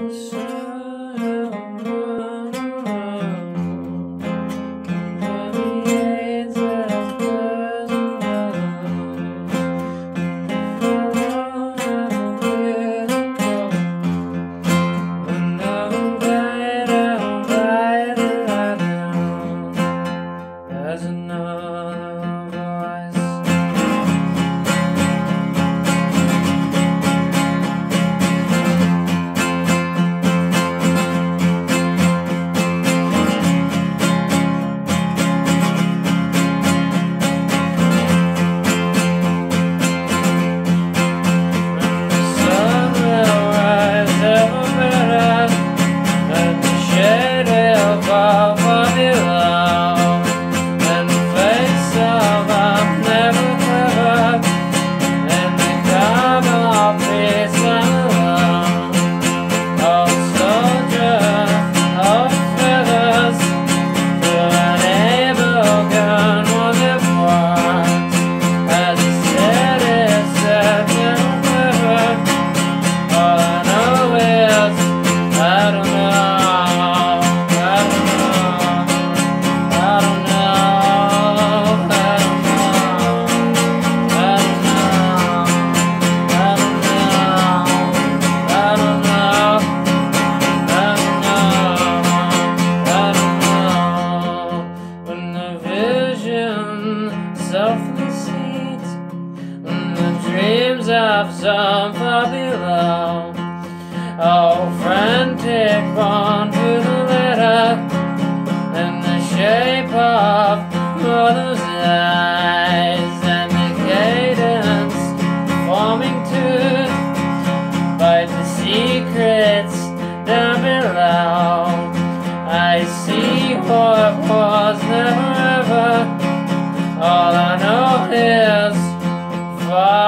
Self-deceit and the dreams of some far below. Oh, frantic one with a letter in the shape of mother's eyes, and the cadence forming to bite the secrets down below. I see what was never ever. All I know is far.